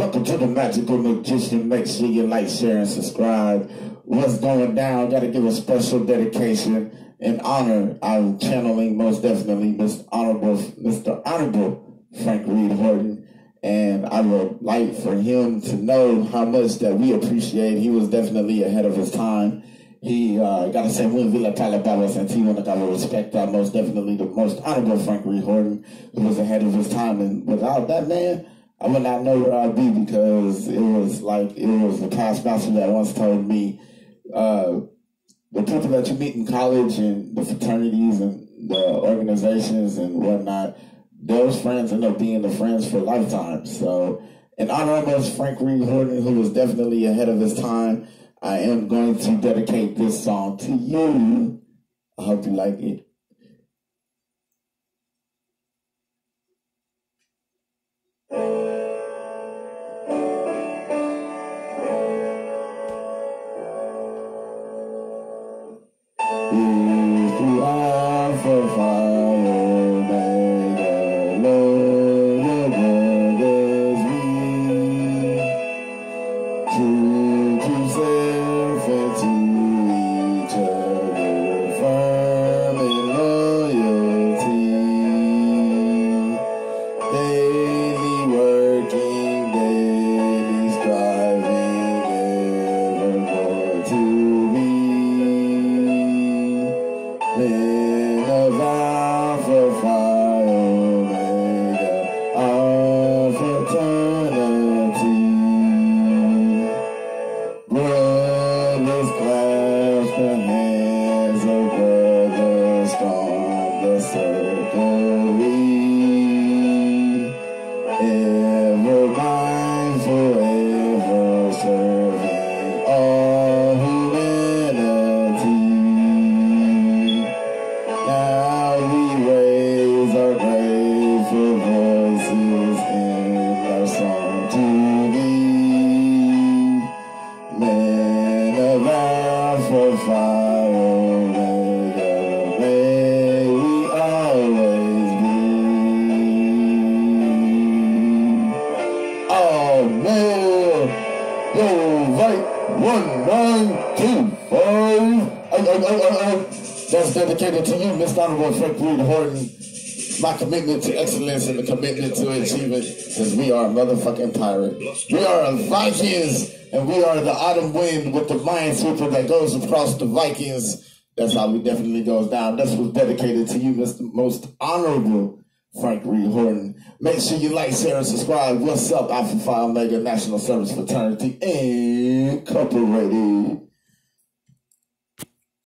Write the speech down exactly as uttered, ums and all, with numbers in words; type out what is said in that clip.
Welcome to the Magical Magician. Make sure you like, share, and subscribe. What's going down? Got to give a special dedication and honor. I'm channeling most definitely Mister Honorable, Mister Honorable Frank Reed Horton. And I would like for him to know how much that we appreciate. He was definitely ahead of his time. He, uh, gotta say, muy vila talababa sentido, and I gotta respect that most definitely the most honorable Frank Reed Horton, who was ahead of his time. And without that man, I would not know where I'd be, because it was like, it was the past master that once told me, uh, the people that you meet in college and the fraternities and the organizations and whatnot, those friends end up being the friends for lifetime. So, in honor of us, Frank Reed Horton, who was definitely ahead of his time, I am going to dedicate this song to you. I hope you like it. If you are for fire, That's dedicated to you, Mister Honorable Frank Reed Horton. My commitment to excellence and the commitment to achievement, because we are a motherfucking pirate. We are Vikings, and we are the autumn wind with the minesweeper that goes across the Vikings. That's how we definitely goes down. This was dedicated to you, Mister Most Honorable Frank Reed Horton. Make sure you like, share, and subscribe. What's up, Alpha Phi Omega National Service Fraternity Incorporated.